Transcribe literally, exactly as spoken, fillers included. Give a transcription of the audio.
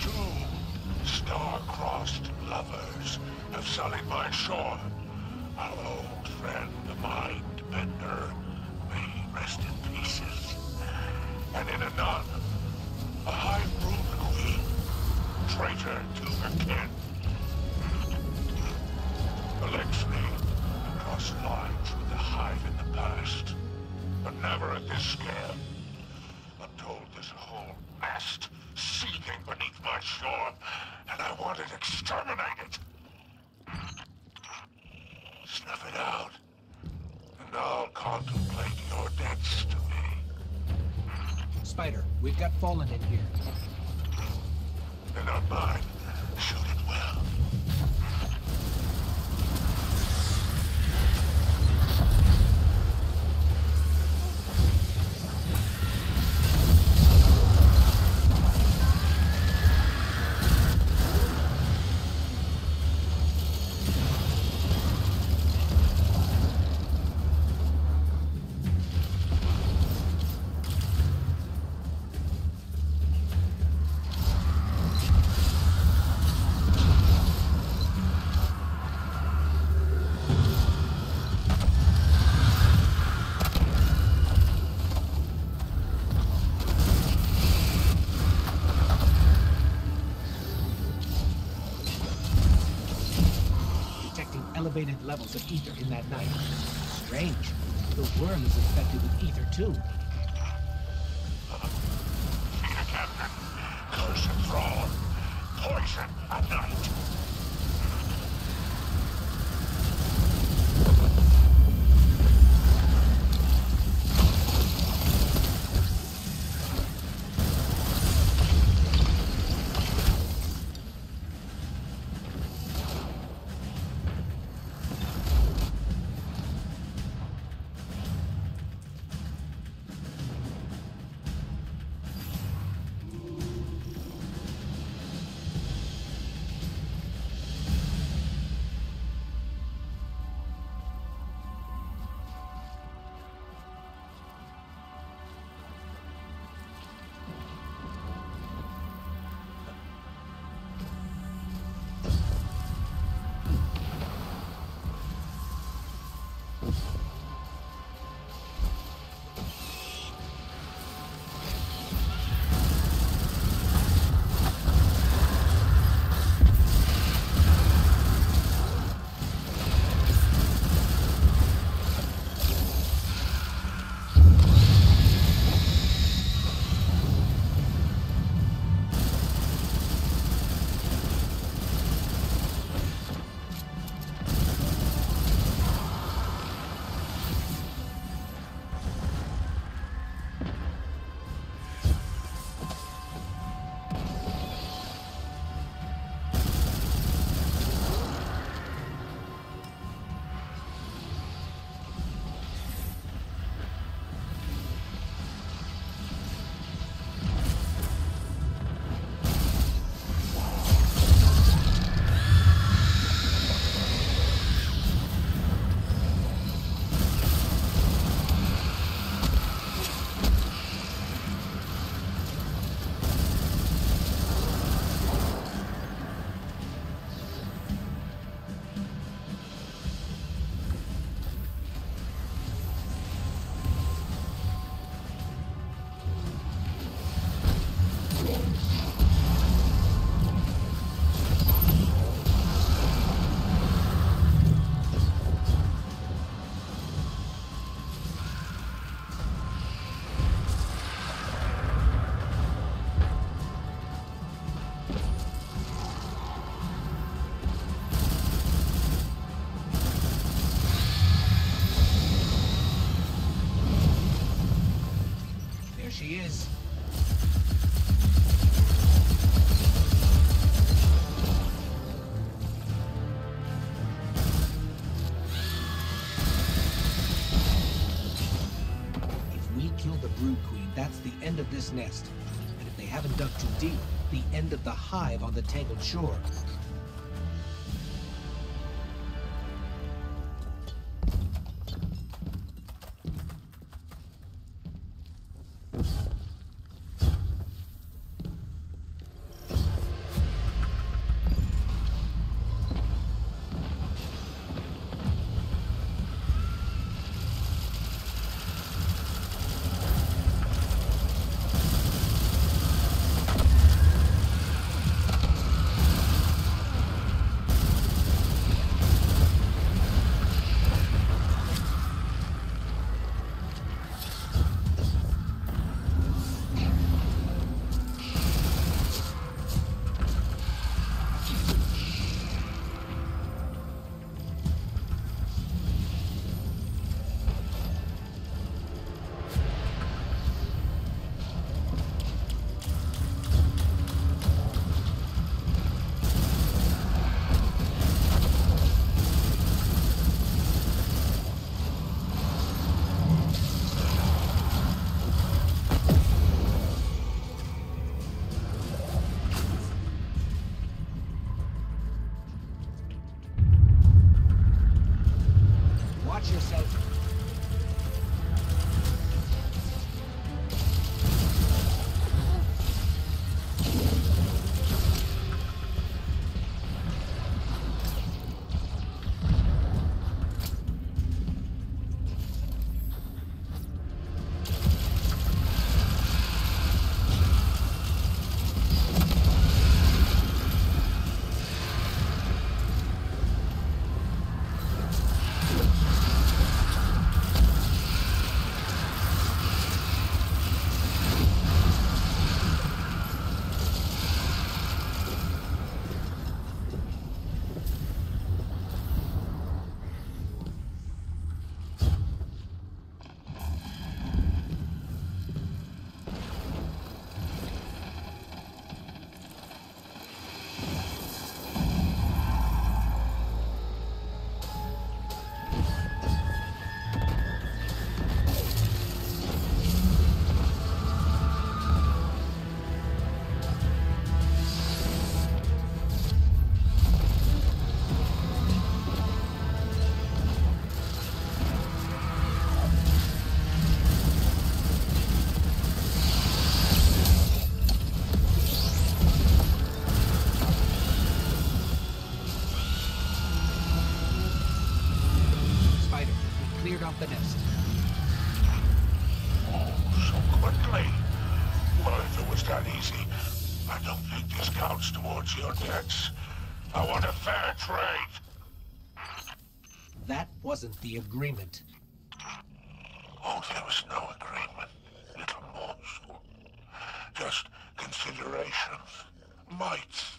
Two star-crossed lovers have sullied my shore. Our old friend, the Mind-Bender, may he rest in pieces. And in anon, a high-brood queen, traitor to her kin. Alexei crossed lines with the Hive in the past, but never at this scale. I'm told there's a whole nest seething beneath my shore, and I want it exterminated. Snuff it out, and I'll contemplate your debts to me. Spider, we've got Fallen in here. They're not mine. Shoot it well. Elevated levels of ether in that night. Strange. The worm is infected with ether too. Fear, Captain. Curse and thrall. Poison at night. She is. If we kill the Brood Queen, that's the end of this nest. And if they haven't dug too deep, the end of the hive on the Tangled shore. What's your debts? I want a fair trade. That wasn't the agreement. Oh, there was no agreement, little morsel. Just considerations, mites,